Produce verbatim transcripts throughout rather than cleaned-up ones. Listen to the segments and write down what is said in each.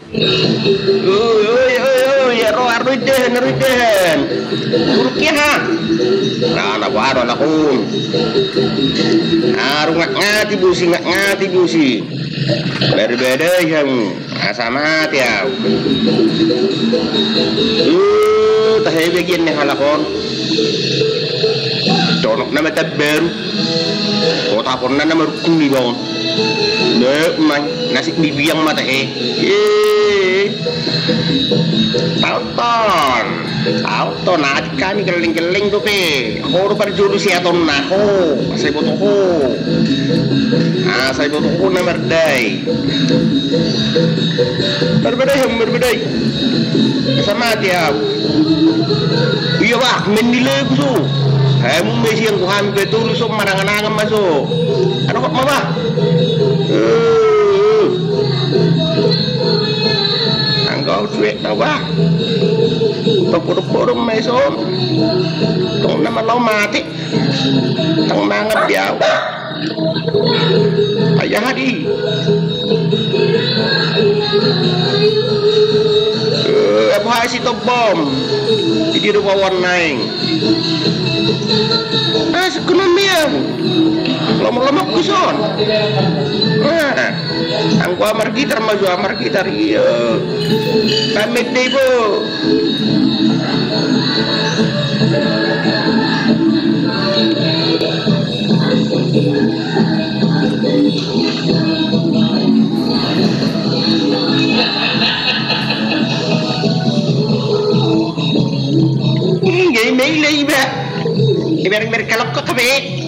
Uy, uy, uy, uy, aro, aro iden, aro iden. Buruknya ha. Nah, anak baru anak um. Aru ngak ngati busi, ngak ngati busi. Berbeda yang sama tiap. Uh, tahe bagian nih halakon. Donok nama taber. Kota pun nama rukun di bawah. Nek man nasi bibiang mata eh. Ye. Tauton. Tauton adik kami keling-keling tuh pe. Horo perjuru si aton nah ho. Saya butuh ho. Ah saya butuh ho nama berdai. Berbeda yang berbeda. Sama tiap. Iya bah mendile kusu. Hai mung besi yang kuhan betul so marangan-angan masuk. Ano kok mama? Uh. Anggau cuek tau bah. Toko-toko meson. Tong nama lau mati. Tang mangat dia. Ayah hadi. Eh, apa hasil to bom? Jadi rupa warnaing. Ah, sekonomi ya. Lama-lama kuson. Nah, angku amar gitar maju amar gitar iya. Pamit deh bu. Gay mấy ly ba. Ibar-ibar kalau kok tapi.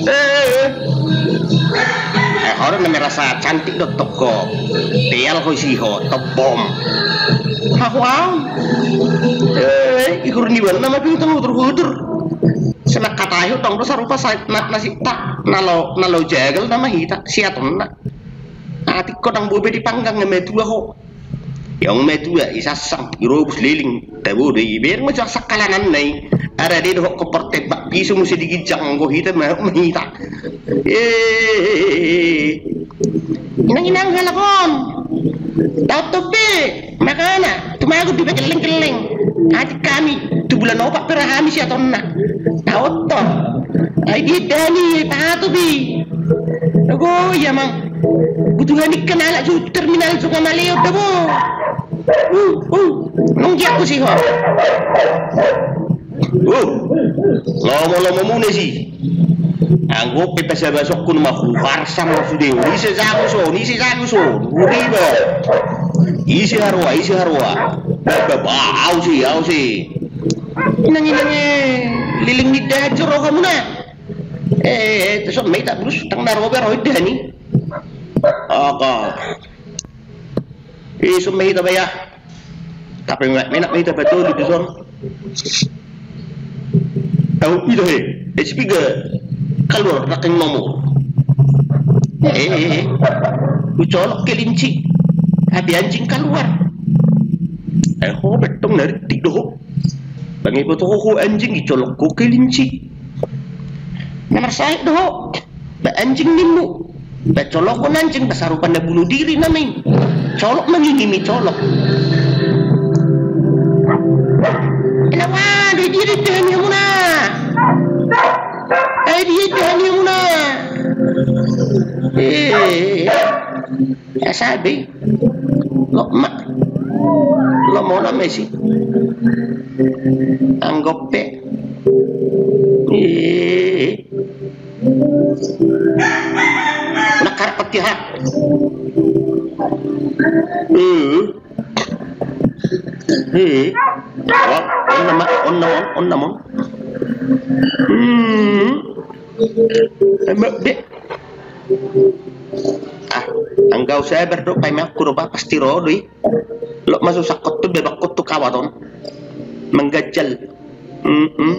Eh, orang yang merasa cantik dok toko. Tial kau sih ho top bom. Wow. Eh, ikur ni mana nama pintu hudur-hudur. Senak kata ayo dong dosa rupa saya nasi tak nalo nalo jagal nama hita siaton nak. Ati kau dang bobe dipanggang ngemetua ho. Yang metua isasang irobus liling tabu deh biar macam sakalanan nai ada di doh koper tebak pisu mesti digijang go hita mah hita eh inang inang galakon tato be makana cuma aku juga keleng-keleng adik kami tu bulan opak perahami si atonna tahu toh ai dani tato bi ago ya mang butuhan ikan ala ju terminal juga maleo dabo uh uh nunggi aku sih ho uh lomo-lomo mune sih anggo pe pesa besok kun mah warsam sudah ni se jago so ni se jago so riba isi harwa isi harwa ba au sih au sih inang inang liling di dajro kamu na eh terus mai tak terus tang narobe roida ni aga isu mai ta baya tapi nggak menak mai ta betul di son tahu itu he H P ga keluar raking nomor eh ku colok kelinci abi anjing keluar eh ho betong dari tido bangi foto ho anjing dicolok ku kelinci nomor saya doh ba anjing nimu ba colok ko anjing basarupan na bunuh diri namin colok mangingimi colok ilawan di diri dehani muna eh di dehani muna eh ya sabi lo mak lo mau na mesi anggap pe eh nakar petiha eh eh oh on nama on nama on nama hmm emak dek ah anggau saya berdok pai mak kudu pasti rodoi lo masuk sakot tuh bebak kutu kawaton menggajal hmm hmm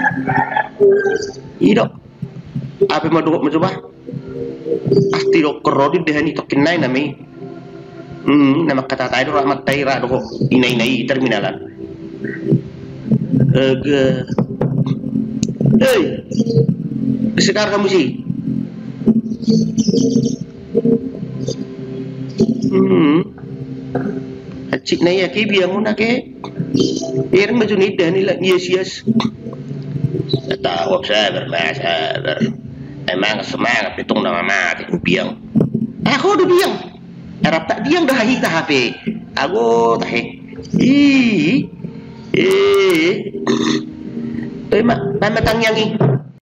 idok apa mau dok mencoba pasti dok kerodi dehani tokin nai nami hmm nama kata tayo rahmat taira dok inai inai terminalan aga hey sekarang kamu sih hmm Cik na ya ke biang una ke. Irang maju ni dah ni lah yes yes. Tahu sabar mas sabar. Emang semangat pitung nama mati biang. Aku udah biang. Arab tak biang dah hi dah hape. Aku dah hi. Ih. Eh. Eh mak, mama tang yang ni.